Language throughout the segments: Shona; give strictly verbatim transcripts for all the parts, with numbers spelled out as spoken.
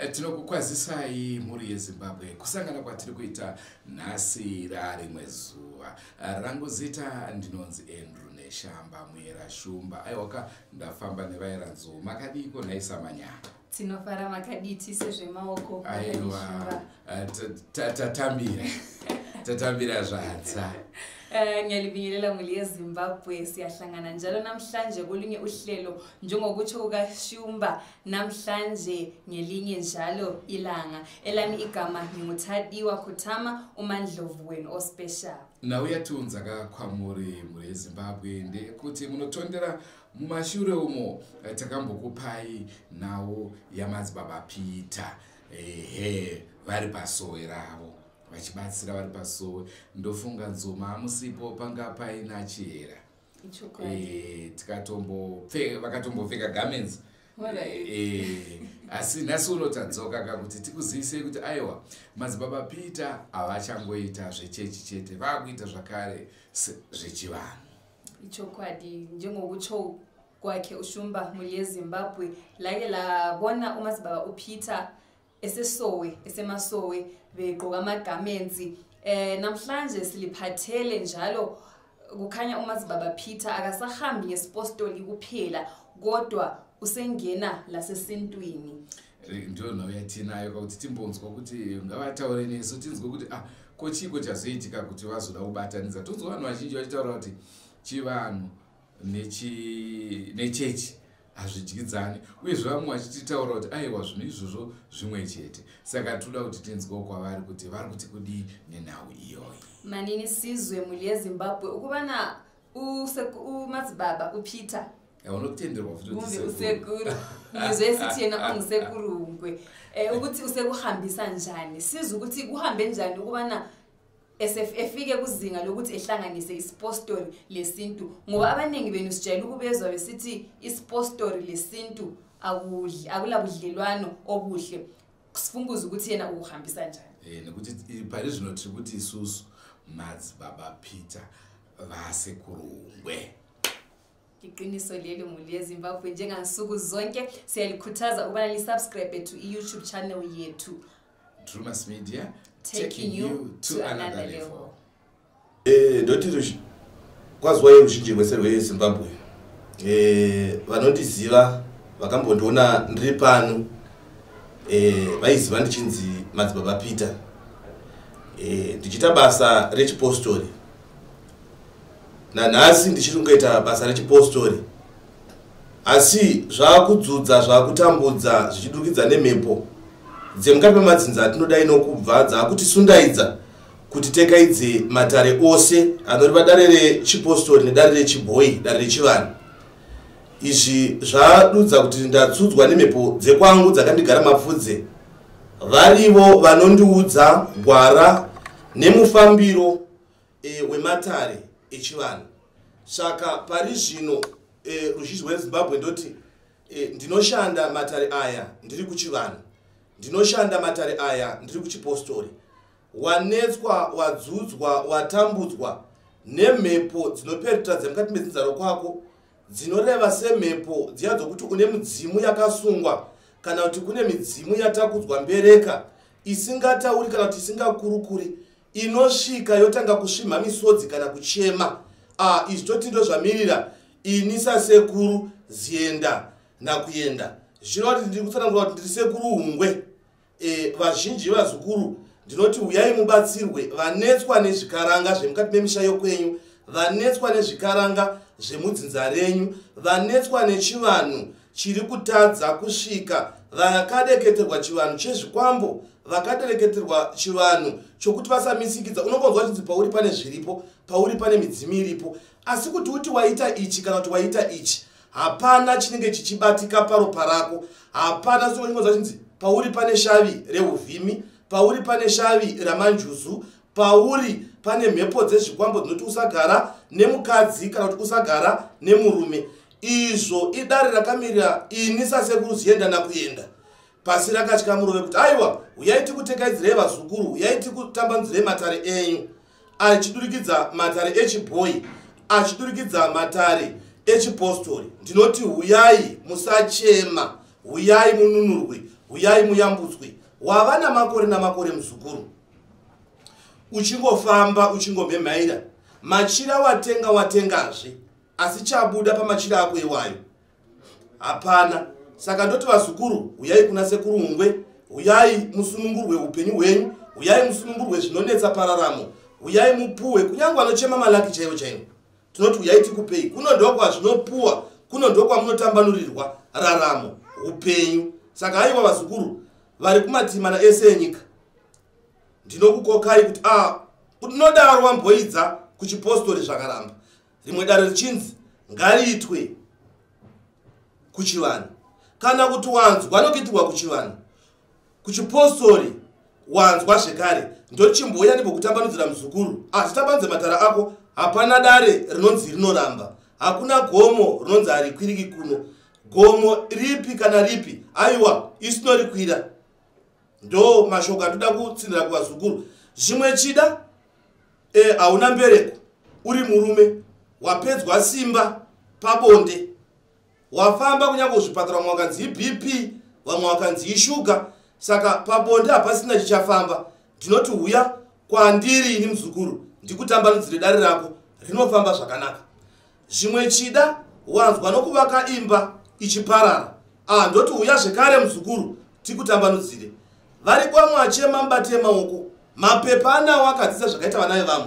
Tinokukwazisai muri yeZimbabwe kusangana kwatiri kuita nhasi rarimwe zuva. Rangu zita ndinonzi Andrew Neshamba Mwera Shumba. Aiwaka ndafamba nevaira nzou. Makadiko nhaisa manyana. Tinofara makaditi sezvemaoko. Aiwa tatambira. Tatambira zvanza. Ngiyalibingelela muri yeZimbabwe siyahlangana njalo namhlanje kolunye uhlelo njengokutsho kukaShumba namhlanje ngelinye njalo ilanga elami igama ngingutadiwa Khutama uMandlovu wenu o special. Nauyatunza kakwamuri muri yeZimbabwe ndekuti munotondera mumashure umo takambokupai nawo yaMadzibaba Peter ehe vari pasowe ravo vachibatsira vari pasowe ndofunga nzoma musipo panga paina chihera eh tikatombopfeka vakatombopfeka garments eh asi nhasi unotadzoka kakuti tikuzivise kuti aiwa Madzibaba Peter avachangoita zvechechi chete vakuita zvakare zvechivanhu. Ichokwadi njengokutsho kwakhe uShumba muri yeZimbabwe lake labona uMadzibaba uPeter esesowe esemasowe begqoka ama-garments eh namhlanje siliphathele njalo kukhanya uMadzibaba Peter akasahambi ngesipostoli kuphela kodwa usengena lasesintwini. Ndio noyathinayo ukuthi timbonzwa ukuthi ngavataure neso tinzwe ukuthi ah kochiko chazoitika kuti vazoda kubatanidza tonzwa vanhu vazhinji vachitaura kuti chivanhu nechi nechechi hazvidyidzani uye zvamwe vachitaura kuti aiwa zvinhu izvozvo zvimwe chete. Saka toda kuti tinzwe kwavari kuti vari kuti kudii nenhau iyoyi. Manini sizwe muri yeZimbabwe ukubana uMadzibaba uPeter unokutenderwa futhi usekuru ngizwe sithi yena ungusekuru Hungwe eh ukuthi usekuhambisa njani sizwe ukuthi kuhambe njani ukubana S F efike kuzinga lokuthi ehlanganise isipostoli lesintu ngoba abaningi benu sijayela ukubezwa besithi isipostoli lesintu akudli akulabudlelwano obuhle kusifunguza ukuthi yena ukuhambisa njani eh nokuthi pari zvinothi ukuthi isusu Madzibaba Peter vasekuru Hungwe. Iqiniso lelo muri yeZimbabwe njengansuku zonke siyalikhuthaza ukubana lisubscribe to iYouTube channel yethu Drewmas Media taking you to another level. Eh ndoti kwazwa yeruzhinji kwesero yeZimbabwe eh vanotiziva vakambondiona ndiri pano eh vaiziva ndichinzi Madzibaba Peter eh ndichita basa rechipostori nanhasi ndichiri kungoita basa rechipostori asi zvakudzudza zvakutambudza zvichidurikidza nemhepo dzemukati memadzinza atinoda inokubva dzakutisundaidza kuti tekaidze matare ose anori padare rechipostori nedare rechibhoyi dare rechivanhu. Izvi zvadudza kuti ndatsudzwa nemhepo dzekwangu dzakandigara mapfudze varivo vanondiudza gwara nemufambiro e, wematare echivanhu. Saka pari zvino e, ruzhinji rweZimbabwe ndoti e, ndinoshanda matare aya ndiri kuchivanhu, ndinoshanda matare aya ndiri kuchipostori. Wanetswa, wadzudzwa, watambudzwa nemhepo dzinoperetadza mukati medzinzaro kwako dzinoreva semhepo dziya dzokuti une midzimu yakasungwa kana kuti kune midzimu yatakudzwa mbereka isingatauri kana kuti isingakurukuri inosvika yotanga kusvimha misodzi kana kuchema. Ah, izvi toti ndo zvamirira ini sasekuru zienda nakuenda. Zvino kuti ndiri kutsanangura kuti ndiri sekuru Hungwe. E, vazhinji vazukuru ndinoti uyai mubatsirwe vanetswa nezvikaranga zvemukati memisha yokwenyu, vanetswa nezvikaranga zvemudzinza renyu, vanetswa nechivanhu chiri kutadza kusvika, vakadeketerwa chivanhu chezvikwambo, vakadeketerwa chivanhu chokuti vasamisikidza. Unombonzwa chinzi pauri pane zviripo, pauri pane midzimu iripo, asi kuti uti waita ichi kana kuti waita ichi hapana chinenge chichibatika paropa rako. Hapana sokunyonzwa chinzi pauri pane shavi reuvhimi, pauri pane shavi ramanjuzu, pauri pane mhepo dzezvikwambo dzinoti usagara nemukadzi kana kuti usagara nemurume. Izvo idare rakamirira ini sasekuru zienda nakuenda. Pasi rakatya murove kuti aiwa uyaiti kutekaidzirei vazukuru, uyaiti kutambandzirei matare enyu, achidurikidza matare echibhoyi, achidurikidza matare echipostori. Ndinoti uyai musachema, uyai mununurwe, uyai muyambutswe. Wava namakore namakore muzukuru, uchingofamba uchingomhemhaira, machira watenga watengazve, asi chabuda pamachira ako iwayo hapana. Saka ndoti vazukuru, uyai kuna Sekuru Hungwe, uyai musunungurwe upenyu hwenyu, uyai musunungurwe zvinonetsa pararamo, uyai mupuwe. Kunyange anochema malaki chaiwo chaiwo, tinoti uyai tikupei. Kuno ndokwa zvinopuwa, kuno ndokwa munotambanurirwa raramo, upenyu. Saka haiwa vazukuru vari kumatimana ese enyika, ndinokukokai kuti ah, unodaro wamboidza kuchipostori zvakaramba. Rimwe dare richinzi ngariitwe kuchivanhu, kana kuti wanzwa nokuitirwa kuchivanhu. Kuchipostori wanzwa zvekare, ndochimboya ndimbokutambanudzira muzukuru. Asi tambanudze matara ako, hapana dare rinonzi rinoramba, hakuna gomo rinonzi harikwiriki kuno. Gomo ripi kana ripi, aiwa isinorikwira. Ndo mashoko andoda kutsindira kuvazukuru. Zvimwe chida, eh, hauna mbereko, uri murume, wapedzwa simba pabonde, wafamba kunyange kuzvipatara, vamwe wakanzi B P, vamwe wakanzi ishuga. Saka pabonde hapasina chichafamba. Ndinoti uya kwandiri ini muzukuru, ndikutambanudzire dare rako, rinofamba zvakanaka. Zvimwe chida, wanzwa nokuvaka imba ichiparara, ah, ndoti uya zvekare muzukuru, tikutambanudzire. Vari kwamwe achema mbate maoko, mapepa anawo akadzisa zvakaita vana vevamwe,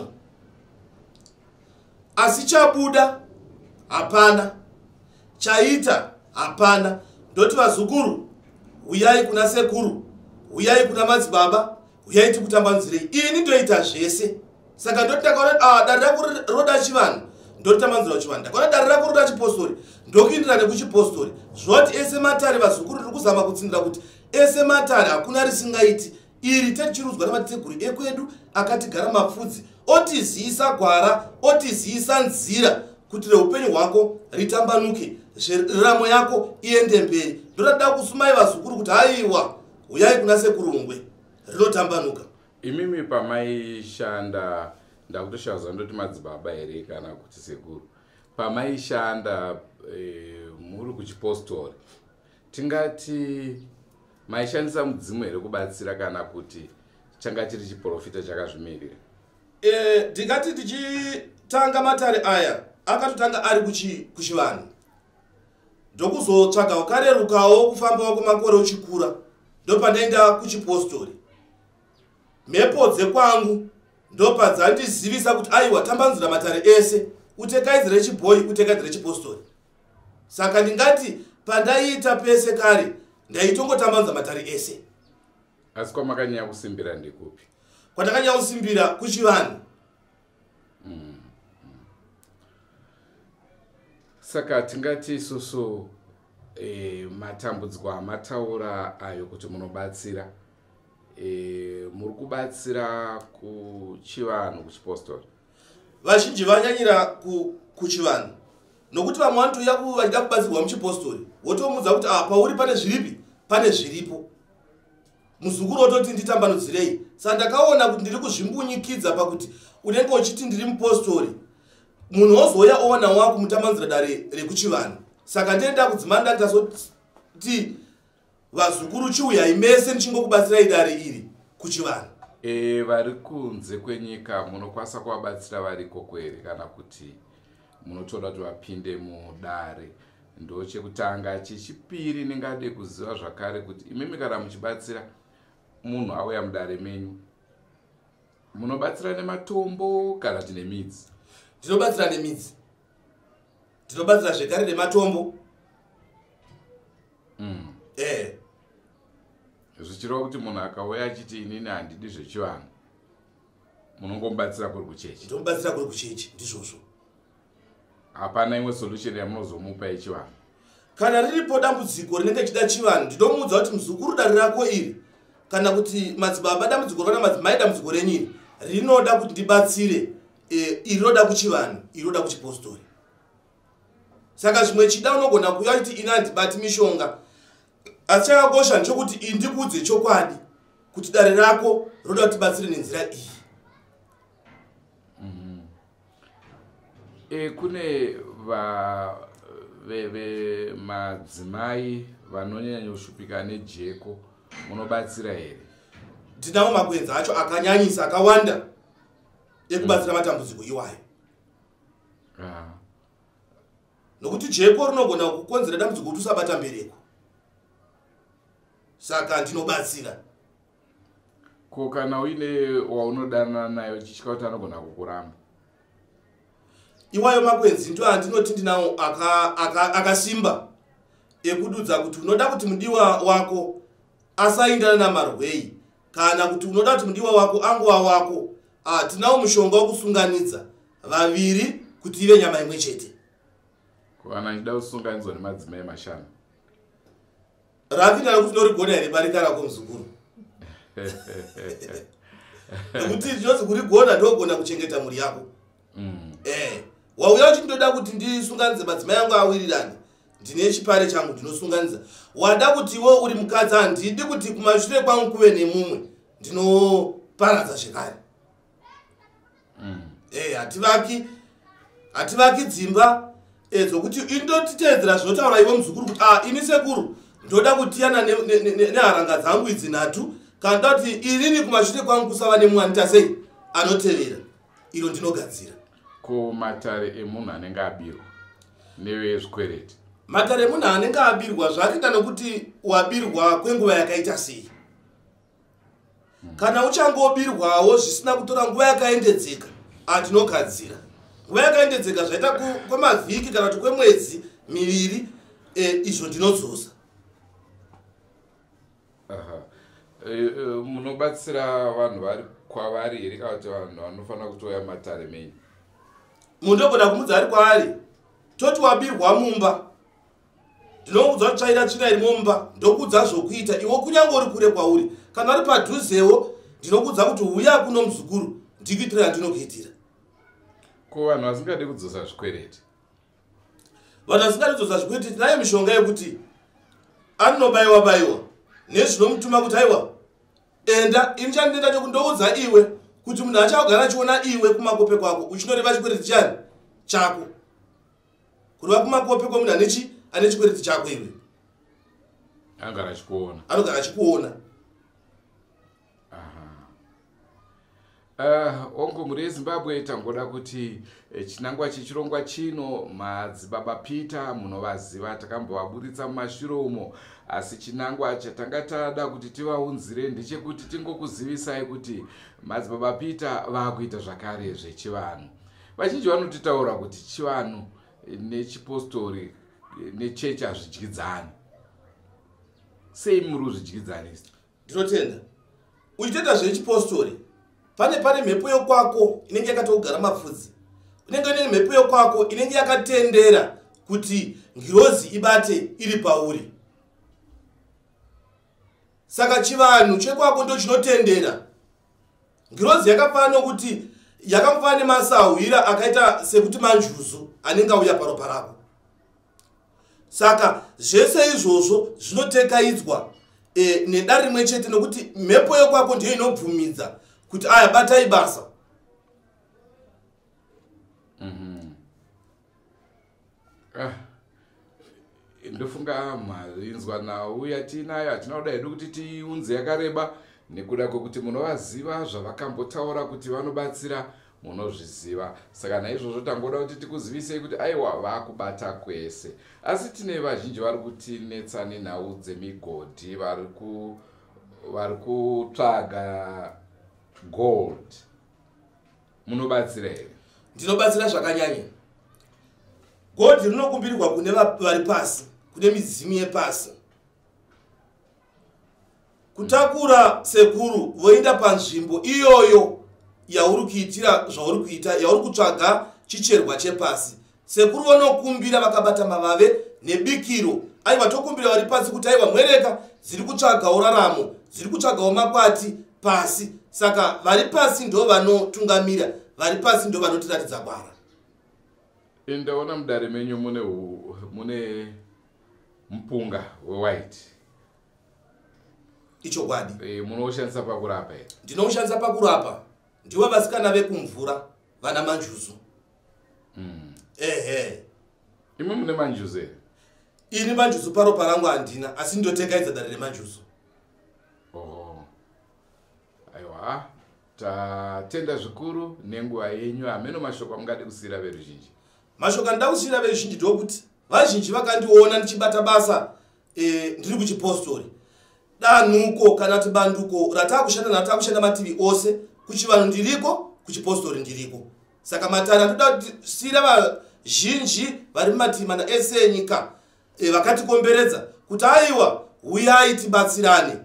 asi chabuda hapana, chaita hapana. Ndoti vazukuru, uyai kuna Sekuru, uyai kuna Madzibaba, uyai tikutambanudzirei. Ini ndoita zvese. Saka ndoti ndakaona ah, dare rako roda chivanhu, ndotambanuzira chivanhu. Ndakaona dare rako roda chipostori, ndokuindira nekuchipostori. Zvoti ese matare vazukuru tiri kuzama kutsindira kuti ese matare hakuna risingaiti. Iri tichirudzwa namateguru ekwedu akatigara mapfudzi, otiziisa gwara, otiziisa nzira kuti reupenyu hwako ritambanuke, raramo yako iende mberi. Ndoda kusumai vazukuru kuti haiwa, uyai kuna Sekuru Hungwe, rinotambanuka. Imimi pamaishanda, ndakutoshaudza ndoti Madzibaba here kana kuti Sekuru, pamaishanda e, muri kuchipostori, tingati maishandisa mudzimu here kubatsira kana kuti changa chiri chiprofita chakazvimirira? Eh, ndingati tichitanga matare aya akatotanga ari kuchi kuchivanhu, ndokuzotsvaga wakarerukawo kufambawo kwemakore uchikura, ndopandaenda kuchipostori. Mhepo dzekwangu ndopadzandizivisa kuti aiwa tambanzira matare ese, utekaidzire chibhoyi, utekaidzire chipostori. Saka ndingati pandaiita pese kare ndaitongotambanudza matare ese. Asi kwamakanyanya kusimbira ndikupi? Kwandakanyanya kusimbira kuchivanhu. Mm. Mm. Saka tingati isusu e, matambudziko amataura ayo kuti munobatsira, e, muri kubatsira kuchivanhu kuchipostori? Vazhinji vanyanyira ku, kuchivanhu, nokuti vamwe vanotouya vachida kubatsirwa muchipostori, wotomudza kuti ah, pauri pane zviripi, pane zviripo. Muzukuru ototi nditambanudzirei. Saka ndakaona kuti ndiri kuzvimbunyikidza pakuti unenge uchiti ndiri mupostori, munhu ozoya owana wako mutambanudzira dare rekuchivanhu. Saka ndenda kudzimanda ndazoti vazukuru chiuyai mese ndichingokubatsirai dare iri kuchivanhu. E, vari kunze kwenyika munokwanisa kuvabatsira variko kweri, kana kuti munotoda kuti vapinde mudare? Ndo chekutanga. Chechipiri ndingade kuziva zvakare kuti imimi kana muchibatsira munhu auya mudare menyu, munobatsira nematombo kana kuti nemidzi? Ndinobatsira nemidzi, ndinobatsira zvekare nematombo. Mm. Eh. Zvichireva kuti munhu akauya achiti inini handidi zvechivanhu, munongomubatsira kuri kuchechi? Ndinomubatsira kuri kuchechi, ndizvozvo. Hapana imwe solution yamunozomupa yechivanhu? Kana riripo dambudziko rinenge chida chivanhu, ndinomuudza kuti muzukuru dare rako iri, kana kuti Madzibaba dambudziko kana madzimai dambudziko renyiri, rinoda kuti ndibatsire, e, iriroda kuchivanhu, iriroda kuchipostori. Saka zvimwe chida unogona kuuya kuti ina handibati mishonga, asi chakakosha nchokuti indikudze chokwadi kuti dare rako roda kuti batsire nenzira iyi. Mm. E, kune va ve madzimai vanonyanya kushupika nejeko munobatsira here? Tinawo makwenzi acho akanyanyisa akawanda ekubatsira matambudziko iwayo. Ah. Nokuti jeko rinogona kukonzera dambudziko kuti usabata mbereko. Saka ndinobatsira. Ko kana uine waunodana nayo chichika kuti anogona kukuramba. Iwayo makwenzi ndo andinoti ndinawo akasimba aka, aka ekududza kuti unoda kuti mudiwa wako asaindana namarwei kana kuti unoda kuti mudiwa wako anguwa wako ah tinawo mushonga wokusunganidza vaviri kuti ive nyama imwe chete. Kana ndida kusunganidzwa nemadzimai mashanu. Ravina kuti norigona here barika rako muzukuru. Nokuti zvinozi kurigona ndogona kuchengeta mhuri yako. Mm. Eh, wauya uchindoda kuti ndisunganidze madzimai angu awirirane. Ndine chipare changu ndinosunganidza. Wada kuti iwe uri mukadzi handidi kuti kumashure kwangu kuve nemumwe. Ndinoparadza zvekare. Mm. Eh, hativaki hativaki dzimba edzokuti indotiteedzera zvinotaura iwe muzukuru kuti ah ini sekuru ndoda kutiyana neharanga dzangu idzi nhatu kana kuti irini kumashure kwangu kusava nemumwe anoita sei anotevera. Iro ndinogadzira. Ko matare emunhu anenge abirwa nevezvikwereti. Matare emunhu anenge abirwa zvakuita nokuti wabirwa kwenguva yakaita sei. Hmm. Kana uchangobirwawo zvisina kutora nguva yakaendedzeka atinogadzira. Nguva yakaendedzeka zvaita kwemavhiki kana kuti kwemwedzi miviri e, izvo ndinodzosa. Aha. E, e, munobatsira vanhu vari kwavari here kana kuti vanhu vanofanira kutoya matare menyu? Mundogona kumudza ari kwaari toti wabirwa mumba ndinokuudza kuti tsvaira tsvina iri mumba ndokuudza zvokuita iwo kunyange uri kure kwauri kana ari padhuzewo ndinokuudza kuti uya kuno muzukuru ndikuitira ndinokuitira. Ko vanhu vasingadi kudzosa zvikwereti? Vanhu vasingadi kudzosa zvikwereti tinayo mishonga yekuti anobayiwa bayiwa nezvinomutuma kuti aiwa enda ini chandinoenda chokundoudza iwe kuti munhu achagara achiona iwe kumakope kwako uchinoreva chikwereti chani chako. Kureva kumakope kwomunhu anechi ane chikwereti chako iwe agara achikuona anogara achikuona. Uh, ongo muri yeZimbabwe tangoda kuti eh, chinangwa chechirongwa chino Madzibaba Peter munovaziva takambovaburitsa mumashure umo, asi chinangwa chatanga tada kuti tivaunzire ndechekuti tingokuzivisai kuti Madzibaba Peter vakuita zvakare zvechivanhu. Vazhinji vanotitaura kuti chivanhu nechipostori nechechi hazvidyidzani. Sei muri kuzvidyidzani? Ndinotenda uchitoita zvechipostori pane pane mhepo yokwako inenge yakatogara mapfudzi, inenge ine mhepo yokwako inenge yakatendera kuti ngirozi ibate iri pauri. Saka chivanhu chekwako ndo chinotendera. Ngirozi yakafanana nokuti yakafanana nemasahwira akaita sekuti manjuzu anenge auya paropa rako. Saka zvese izvozvo zvinotekaidzwa e, nedare rimwe chete nokuti mhepo yokwako ndiyo inobvumidza kuti aya batai basa. Mhm. Ah. Ndofunga marinzwa nawo yatinayo atinoda hedu kuti tiunze yakareba nekuda kwokuti munovaziva zvavakambotaura kuti vanobatsira munozviziva. Saka naizvozvo tangoda kuti tikuzivisei kuti aiwa vakubata kwese, asi tine vazhinji vari kutinetsa nenhau dzemigodhi vari ku vari kutsvaga gold. Munobatsira here? Ndinobatsira zvakanyanya. Gold rinokumbirirwa kune vari pasi, kune midzimu yepasi. Kutakura sekuru voenda panzvimbo iyoyo yauri kuitira zvauri kuita, yauri kutsvaga chicherwa chepasi. Sekuru vanokumbira vakabata mavave nebikiro. Aiwa tokumbira vari pasi kuti aiwa mwereka dziri kutsvagawo raramo, dziri kutsvagawo makwati pasi. Saka vari pasi ndo vanotungamira, vari pasi ndo vanotiratidza gwara. Ndaona mudare menyu mune mune mpunga wewhite. Icho gwadi. E, munoushandisa pakurapa here? Ndinoushandisa pakurapa. Ndiwo vasikana vekumvura vana manjuzu. Mm. Ehe. Imi mune manjuzu here? Ini manjuzu paropa rangu handina, asi ndotekaidza dare remanjuzu. ah tatenda zvikuru nenguva yenyu. Hameno mashoko amungade kusiyira veruzhinji? Mashoko andida kusiyira veruzhinji ndokuti vazhinji vakandiona ndichibata basa e, ndiri kuchipostori danhuko kana kuti banduko ratakushanda natakushanda mativi ose kuchivanhu ndiriko kuchipostori ndiriko. Saka matara ndoda kusiyira vazhinji vari mumativi mana ese enyika e, vakatikomberedza kuti aiwa uyai tibatsirane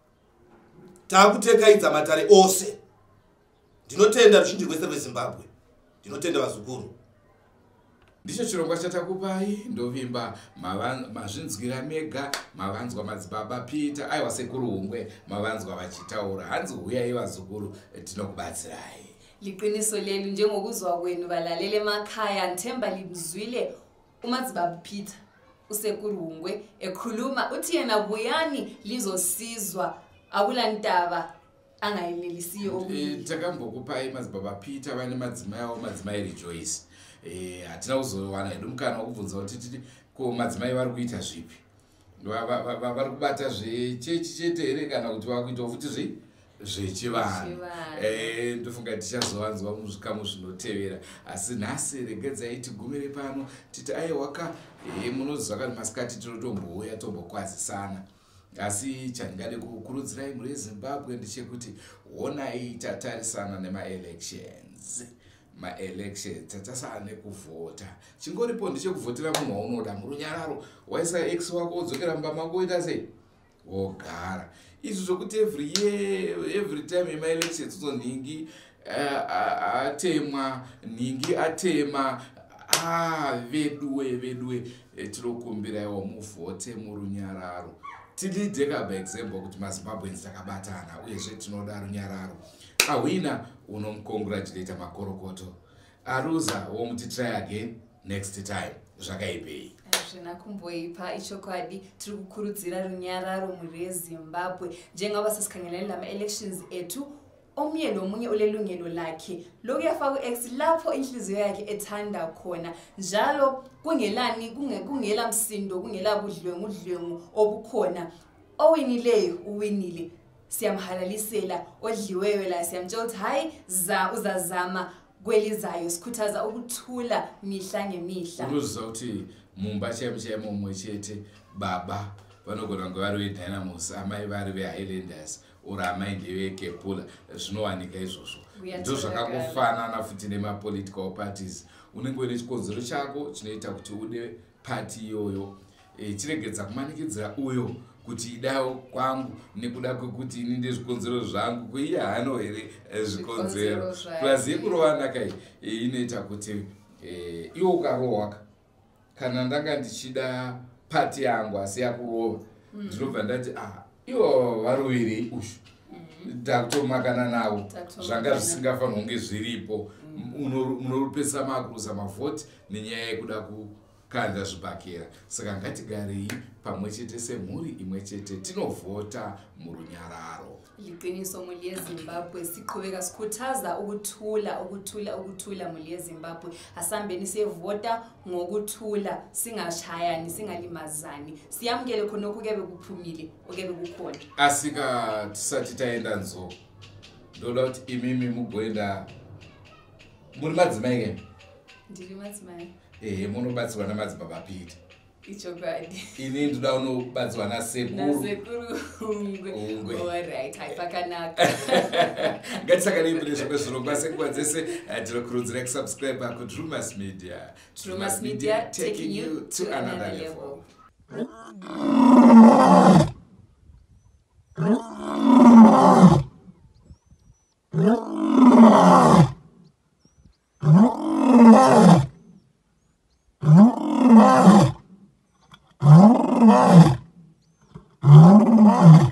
takutekaidza matare ose. Ndinotenda ruzhinji rwese rweZimbabwe, ndinotenda vazukuru. Ndicho chirongwa chatakupai ndovimba mazvinzwira mega, mavanzwa Madzibaba Peter aiwa Sekuru Hungwe mavanzwa vachitaura. Hanzi huyai vazukuru tinokubatsirai. Liqiniso lelu njengokuzwa kwenu balalele emakhaya nthemba limzwile uMadzibaba Peter uSekuru Hungwe ekhuluma uthi yena buyani lizosizwa akulantaba angayilelisiyo okuyi. Takambokupai Madzibaba Peter vane madzimai avo madzimai Rejoice. Eh hatina kuzowana hedu mukana wokubvunza kuti titi ko madzimai vari kuita zvipi, vari kubata zvechechi chete here kana kuti vakuita futi zvi zvechivanhu. Eh ndofunga tichazovanzwa muzvikamu zvinotevera, asi nhasi regedzai tigumire pano titi aiwaka eh munozwa kuti masikati tinotombouya tombokwazisana. Asi chandingade kukurudzirai muri Zimbabwe ndechekuti honai tatarisana nema-elections. Ma-elections tatasana nekuvhota. Chingoripo ndechekuvhotera munhu waunoda murunyararo. Waisa X wako wodzokera mumba mako woita sei? Wogara. Izvi zvokuti every year, every time ma-elections uzonhingi atemwa, nhingi atema. Ah, veduwe veduwe tinokumbiraiwo muvhote murunyararo. Tidideka by example kuti maZimbabweans takabatana uyezve tinoda runyararo. Awina unomcongratulate makorokoto. Aruza womuti try again next time. Zvakaipei. Zvina kumboipa ichokwadi tiri kukurudzira runyararo muri Zimbabwe. Njengoba sasikhangelela ama-elections etu omnye nomunye ulelungelo lakhe lokuyafa ku-X lapho inhliziyo yakhe ethanda khona. Njalo kungelani kungela msindo kungela budlwengu udlwengu obukhona. Owinileyo uwinile. Siyamhalalisela odliweyo la siyamtshela ukuthi hayi za uzazama kwelizayo sikhuthaza ukuthula mihla ngemihla. Unoziva kuti mumba chemchemo umwe chete baba vanogona kunge vari veDynamos, amai vari veHighlanders uri amai ndevekepula. Zvinowanika izvozvo. Ndo zvakakufanana futi nemapolitical parties. Unenge une chikonzero chako chinoita kuti ude party iyoyo. E, chiregedza kumanikidzira uyo kuti idayo kwangu nekuda kwekuti ini ndezvikonzero zvangu kuiye hano here zvikonzero. Plus yekurowana kai inoita kuti iwe ukarohwa kana ndanga ndichida party yangu asi yakurova ndinobva ndati ah iwo varoviri ushu takutomakana navo zvanga zvisingafanira kunge zviripo. Munorupesa makurusa mavhoti nenyaya yekuda kukanda zvibhakera. Saka ngatigarei pamwe chete semhuri imwe chete tinovhota murunyararo. Liqiniso muri yeZimbabwe siqhubeka sikhuthaza ukuthula ukuthula ukuthula muri yeZimbabwe. Asambeni sevota ngokuthula singashayani singalimazani. Siyamkele khonokho kube kuphumile okebe kukhona. Asika tisathi taenda nzo. Ndoda kuti imimi mugoenda muri madzimai ke? Ndiri madzimai. Eh munobatsirwa naMadzibaba Peter. Ichokwadi. Ini ndoda unobatsirwa naSekuru. naSekuru Hungwe. Alright, haipakanaka. Ngatisakane impilo zvokwezvirongwa senguva dzese tinokurudzira kusubscribe kuDrewmas Media. Drewmas Media taking you to another level. Oh,